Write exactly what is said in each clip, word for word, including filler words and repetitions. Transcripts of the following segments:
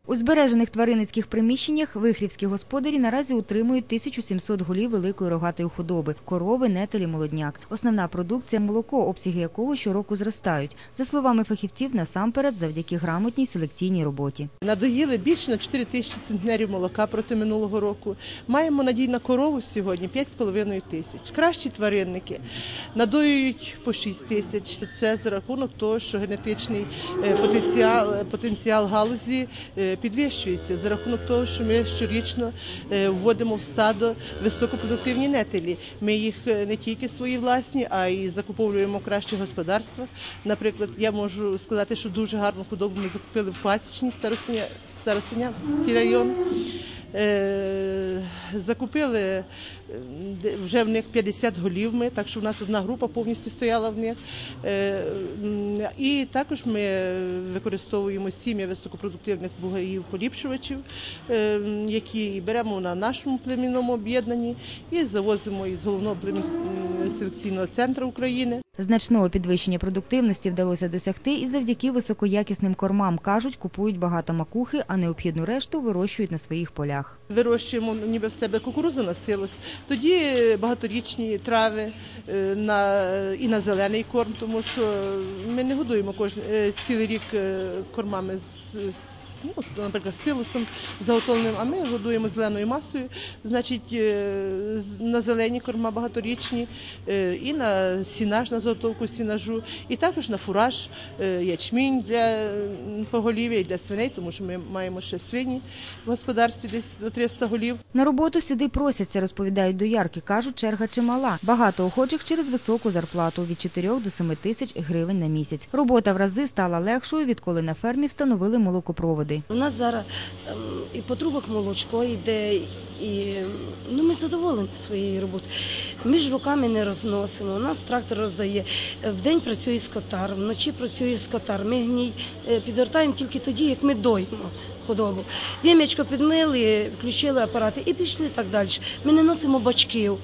У збережених тваринницьких приміщеннях вихрівські господарі наразі утримують тисячу сімсот голів великої рогатої худоби – корови, нетелі, молодняк. Основна продукція – молоко, обсяги якого щороку зростають. За словами фахівців, насамперед завдяки грамотній селекційній роботі. Надоїли більше на чотири тисячі центнерів молока проти минулого року. Маємо надій на корову сьогодні п'ять з половиною тисяч. Кращі тваринники надоюють по шість тисяч. Це за рахунок того, що генетичний потенціал, потенціал галузі підвищується за рахунок того, що ми щорічно вводимо в стадо високопродуктивні нетелі. Ми їх не тільки свої власні, а й закуповуємо кращі господарства. Наприклад, я можу сказати, що дуже гарну худобу ми закупили в Пасічній, Старосинявський район. Закупили вже в них п'ятдесят голів ми, так що в нас одна група повністю стояла в них. І також ми використовуємо сім'я високопродуктивних бугаїв-поліпшувачів, які беремо на нашому племінному об'єднанні і завозимо із головного селекційного центру України. Значного підвищення продуктивності вдалося досягти і завдяки високоякісним кормам. Кажуть, купують багато макухи, а необхідну решту вирощують на своїх полях. Вирощуємо ніби в себе кукурудзу на силос, тоді багаторічні трави на, і на зелений корм, тому що ми не годуємо кожен, цілий рік кормами з Ну, наприклад, силосом заготовленим, а ми годуємо зеленою масою, значить, на зелені корма багаторічні, і на сінаж, на заготовку сінажу, і також на фураж, ячмінь для поголів'я і для свиней, тому що ми маємо ще свині в господарстві, десь до триста голів. На роботу сюди просяться, розповідають доярки, кажуть, черга чимала. Багато охочих через високу зарплату – від чотирьох до семи тисяч гривень на місяць. Робота в рази стала легшою, відколи на фермі встановили молокопроводи. У нас зараз і по трубах молочко йде, і ну, ми задоволені своєю роботою. Ми ж руками не розносимо, у нас трактор роздає. Вдень працює скотар, вночі працює скотар. Ми гній підгортаємо тільки тоді, як ми доїмо худобу. Вім'ячко підмили, включили апарати і пішли так далі. Ми не носимо бачків,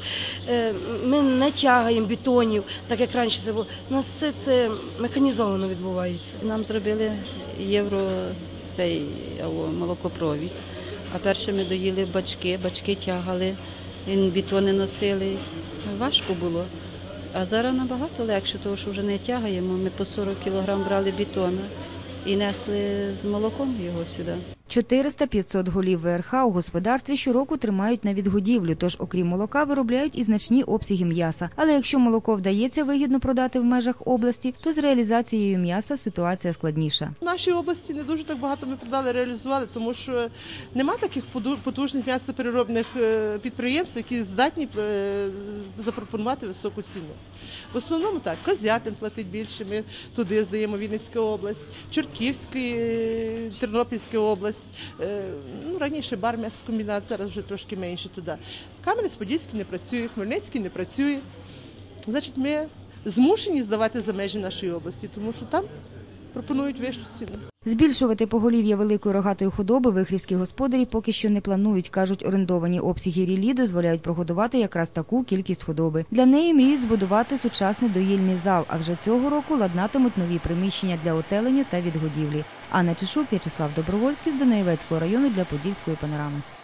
ми не тягаємо бетонів, так як раніше це було. У нас все це механізовано відбувається. Нам зробили євро цей молокопровід, а перше ми доїли бачки, бачки тягали, бетони носили. Важко було, а зараз набагато легше, тому що вже не тягаємо. Ми по сорок кілограм брали бетона і несли з молоком його сюди. чотириста - п'ятсот голів ве ер ха у господарстві щороку тримають на відгодівлю, тож окрім молока виробляють і значні обсяги м'яса. Але якщо молоко вдається вигідно продати в межах області, то з реалізацією м'яса ситуація складніша. В нашій області не дуже так багато ми продали, реалізували, тому що нема таких потужних м'ясопереробних підприємств, які здатні запропонувати високу ціну. В основному так, Козятин платить більше, ми туди здаємо, Вінницька область, Чортківська, Тернопільська область. Ну, раніше Барм'яскомбінат, зараз вже трошки менше туди. Кам'янець-Подільський не працює, Хмельницький не працює. Значить, ми змушені здавати за межі нашої області, тому що там пропонують вищу ціну. Збільшувати поголів'я великої рогатої худоби вихрівські господарі поки що не планують. Кажуть, орендовані обсяги ріллі дозволяють прогодувати якраз таку кількість худоби. Для неї мріють збудувати сучасний доїльний зал, а вже цього року ладнатимуть нові приміщення для отелення та відгодівлі. Анна Чешук, В'ячеслав Добровольський з Дунаєвецького району для Подільської панорами.